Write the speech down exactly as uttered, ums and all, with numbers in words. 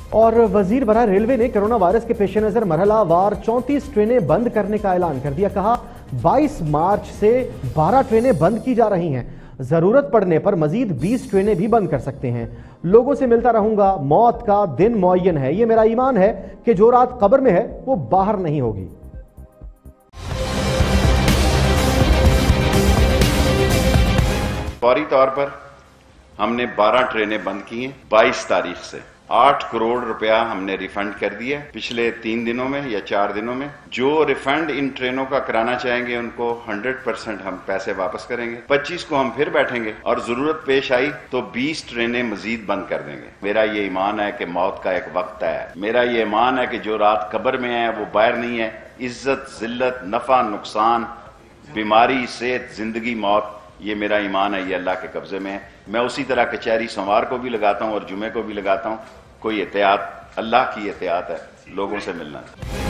और वजीर बराह रेलवे ने कोरोना वायरस के पेश नजर मरहलावार चौंतीस ट्रेनें बंद करने का ऐलान कर दिया। कहा बाईस मार्च से बारह ट्रेनें बंद की जा रही हैं। जरूरत पड़ने पर मजीद बीस ट्रेनें भी बंद कर सकते हैं। लोगों से मिलता रहूंगा, मौत का दिन मुअय्यन है। ये मेरा ईमान है कि जो रात कब्र में है वो बाहर नहीं होगी। फौरी तौर पर हमने बारह ट्रेनें बंद की हैं। बाईस तारीख से आठ करोड़ रुपया हमने रिफंड कर दिया पिछले तीन दिनों में या चार दिनों में। जो रिफंड इन ट्रेनों का कराना चाहेंगे उनको हंड्रेड परसेंट हम पैसे वापस करेंगे। पच्चीस को हम फिर बैठेंगे और जरूरत पेश आई तो बीस ट्रेनें मजीद बंद कर देंगे। मेरा ये ईमान है कि मौत का एक वक्त है। मेरा ये ईमान है कि जो रात कब्र में है वो बाहर नहीं है। इज्जत, जिल्लत, नफा, नुकसान, बीमारी, सेहत, जिंदगी, मौत, ये मेरा ईमान है, ये अल्लाह के कब्जे में है। मैं उसी तरह कचहरी सोमवार को भी लगाता हूं और जुमे को भी लगाता हूं। कोई एहतियात, अल्लाह की एहतियात है, लोगों से मिलना।